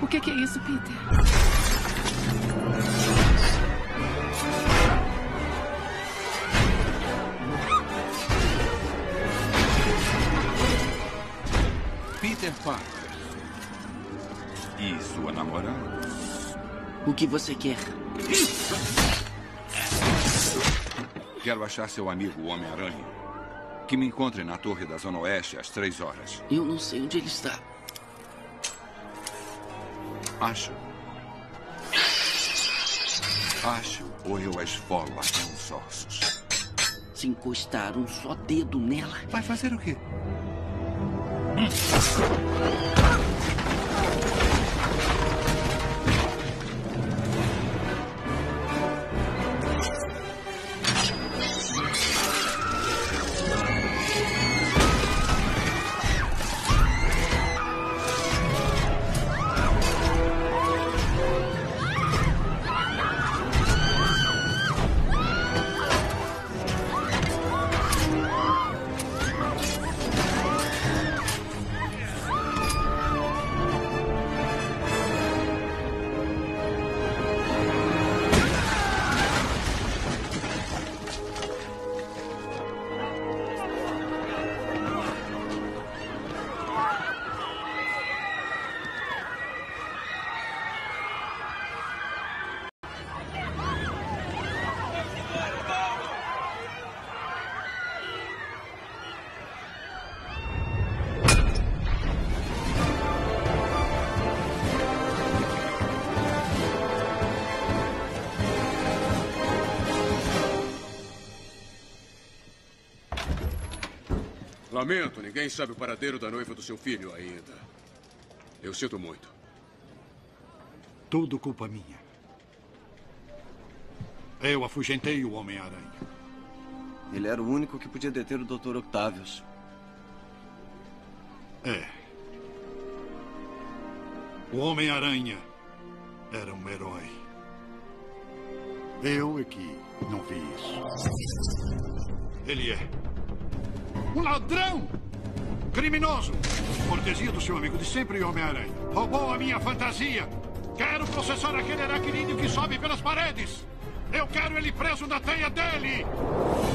O que é isso, Peter? Peter Parker. E sua namorada? O que você quer? Quero achar seu amigo, o Homem-Aranha. Que me encontre na torre da Zona Oeste às 3 horas. Eu não sei onde ele está. Acho, ou eu a esfolo até os ossos. Se encostar um só dedo nela... Vai fazer o quê? Lamento, ninguém sabe o paradeiro da noiva do seu filho ainda. Eu sinto muito. Tudo culpa minha. Eu afugentei o Homem-Aranha. Ele era o único que podia deter o Dr. Octavius. É. O Homem-Aranha era um herói. Eu é que não vi isso. Ele é um ladrão! Criminoso! Cortesia do seu amigo de sempre, Homem-Aranha. Roubou a minha fantasia! Quero processar aquele aracnídeo que sobe pelas paredes! Eu quero ele preso na teia dele!